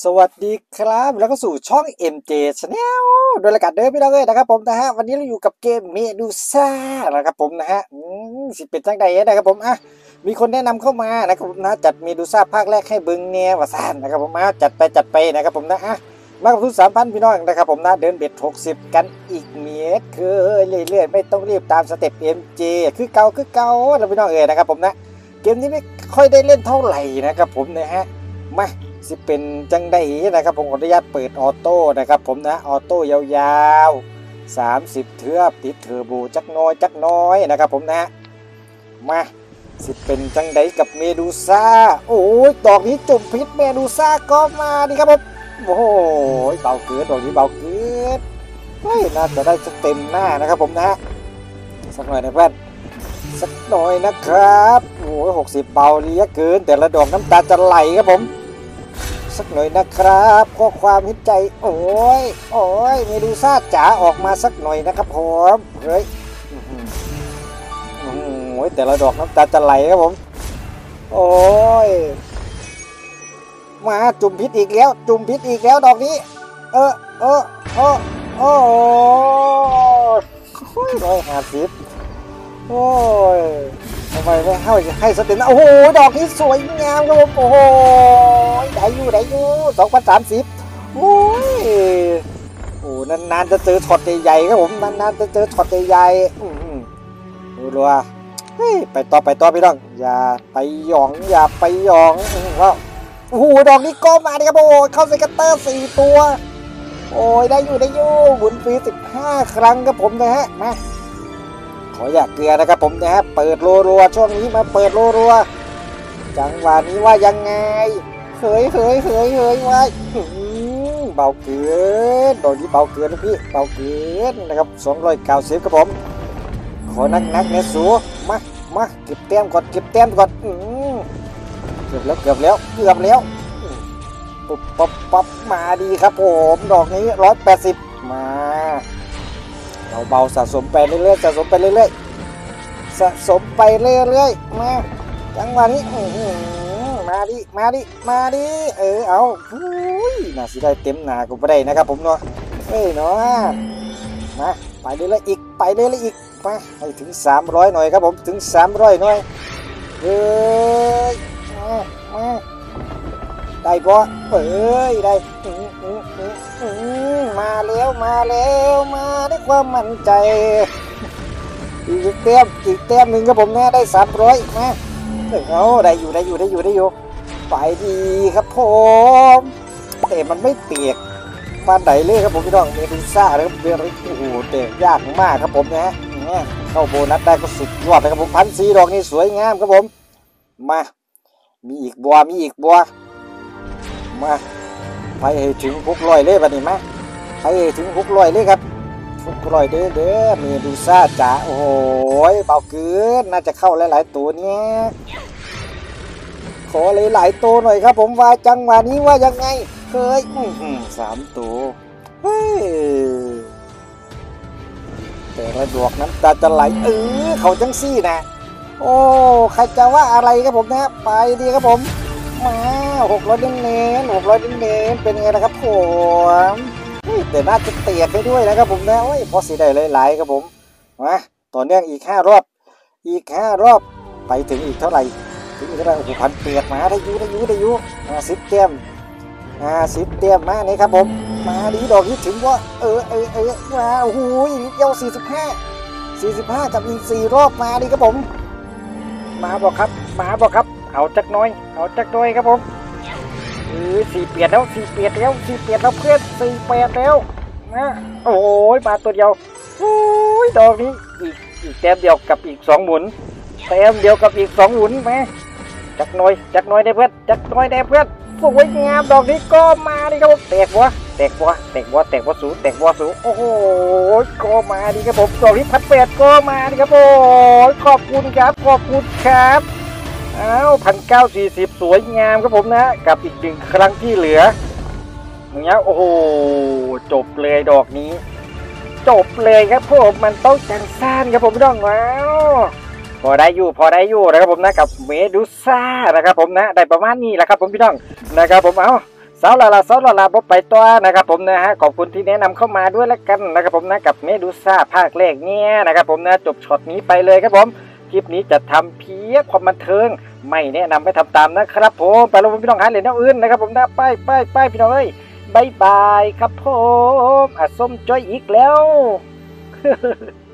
สวัสดีครับแล้วก็สู่ช่อง MJ Channel โดยรายการเดิมพี่น้องนะครับผมนะฮะวันนี้เราอยู่กับเกมเมดูซ่านะครับผมนะฮะสิเป็นจังใดนะครับผมมีคนแนะนำเข้ามานะครับผมนะจัดเมดูซ่าภาคแรกให้เบิ้งแนวซ่านนะครับผมจัดไปนะครับผมนะมากับทุน3,000พี่น้องนะครับผมนะเดินเบ็ด60กันอีกเมตรคือเรื่อยๆไม่ต้องรีบตามสเต็ป MJ คือเก่าแล้วพี่น้องนะครับผมนะเกมนี้ไม่ค่อยได้เล่นเท่าไหร่นะครับผมนะฮะมาสิเป็นจังได้นะครับผมขออนุญาตเปิดออโต้นะครับผมนะออโต้ยาวๆ30เทือบติดเทอร์โบจักน้อยนะครับผมนะมาสิเป็นจังได้กับเมดูซ่าโอ้ยดอกนี้จุ่มพิษเมดูซ่าก็มาดิครับผมโอ้โหเบาเกินดอกนี้เบาเกินเฮ้ยน่าจะได้เต็มหน้านะครับผมนะสักหน่อยนะเพื่อนสักหน่อยนะครับโอ้ย60เบาเลี้ยเกินแต่ละดอกน้ำตาจะไหลครับผมสักหน่อยนะครับข้อความหินใจโอ้ยเมดูซ่าจ๋าออกมาสักหน่อยนะครับผมเฮ้ยโอ้ยแต่ละดอกน้ำตาจะไหลครับผมโอ้ยมาจุ่มพิษอีกแล้วดอกนี้โอ้150โอ้ยทำไมไม่ให้สเต็มนะโอ้โหดอกนี้สวยงามครับผมโอ้โหได้อยู่2030โอ้ยโอ้นานๆจะเจอช็อตใหญ่ๆครับผมนานๆจะเจอช็อตใหญ่ๆรัวเฮ้ยไปต่อพี่น้องอย่าไปหยองว่าโอ้โหดอกนี้ก็มาดิครับโอ้เข้าเซกัตเตอร์4ตัวโอ้ยได้อยู่หมุนฟรี15ครั้งครับผมนะฮะมาขออยากเกลือนะครับผมนะฮะเปิดรัวช่วงนี้มาเปิดรัวจังหวะนี้ว่ายังไงเฮ้ยไว้เบาเกินดอกนี้เบาเกินนะพี่เบาเกินนะครับ290ครับผมขอนักเนสูมาเก็บแต้มก่อนเกือบแล้วปุ๊บมาดีครับผมดอกนี้180มาเบาสะสมไปเรื่อยมาจังหวะนี้มาดิเอาน่าสิได้เต็มหนากูไม่ได้นะครับผมเนาะเนาะมาไปเรื่อยอีกมาให้ถึง300หน่อยครับผมถึง300หน่อยมาได้บ่ได้มาแล้วมาด้วยความมั่นใจอีกแต้มหนึ่งครับผมนะได้300มาเอาได้อยู่ไปดีครับผมแต่มันไม่เปียกปานไหนเลยครับผมพี่น้องเมดูซ่านะครับโอ้โหเตะยากมากครับผมนะเข้าโบนัสได้ก็สุดยอดนะครับผม1,400ดอกนี้สวยงามครับผมมามีอีกบัวมาไปให้ถึง600เลยบัดนี้มาไปให้ถึง600เลยครับ600เด้อเมดูซ่าจ๋าโอ้โหเบาเกินน่าจะเข้าหลายๆตัวเนี้ยขอหลายๆตัวหน่อยครับผมว่าจังหวะนี้ว่ายังไงเคย3ตัวแต่ละดอกน้ำตาจะไหลเขาจังซี่นะโอ้ใครจะว่าอะไรครับผมนะไปดีครับผมมา600เน้นเป็นไงนะครับผมแต่น่าจะเตียดไปด้วยนะครับผมนะพอสีได้หลายๆครับผมมาต่อเนื่องอีก5 รอบไปถึงอีกเท่าไหร่โอ้โห1,800มาได้อยู่10 แต้มมานี่ครับผมมาดีดอกนี้ถึงว่ามาโอ้โหอีกเดียว45กับอีก4 รอบมาดีครับผมมาบอกครับเอาจักน้อยครับผม48แล้วเพื่อน48แล้วนะโอ้ยมาตัวเดียวโอ้ยดอกนี้อีกแต้มเดียวกับอีก2 หมุนมาจักน้อยได้เพื่อนสวยงามดอกนี้ก็มาดิครับผมแตกบัวสูโอ้โหก็มาดิครับผมดอกนี้1,800ก็มาดิครับผมขอบคุณครับ1940สวยงามครับผมนะกับอีก1 ครั้งที่เหลืออย่างเงี้ยโอ้โหจบเลยดอกนี้ครับผมมันต้องจังซ่านครับผมพี่น้องว้าวพอได้อยู่นะครับผมนะกับเมดูซ่านะครับผมนะได้ประมาณนี้แหละครับผมพี่น้องนะครับผมเอาสาวลาบ่ไปต่อนะครับผมนะฮะขอบคุณที่แนะนำเข้ามาด้วยแล้วกันนะครับผมนะกับเมดูซ่าภาคแรกเนี่ยนะครับผมนะจบช็อตนี้ไปเลยครับผมคลิปนี้จะทำเพียงความบันเทิงไม่แนะนำให้ทำตามนะครับผมไปแล้วพี่น้องหาเหรียญแนวอื่นนะครับผมนะไปพี่น้องเอ้ยบายบายครับผมส้มจ้อยอีกแล้ว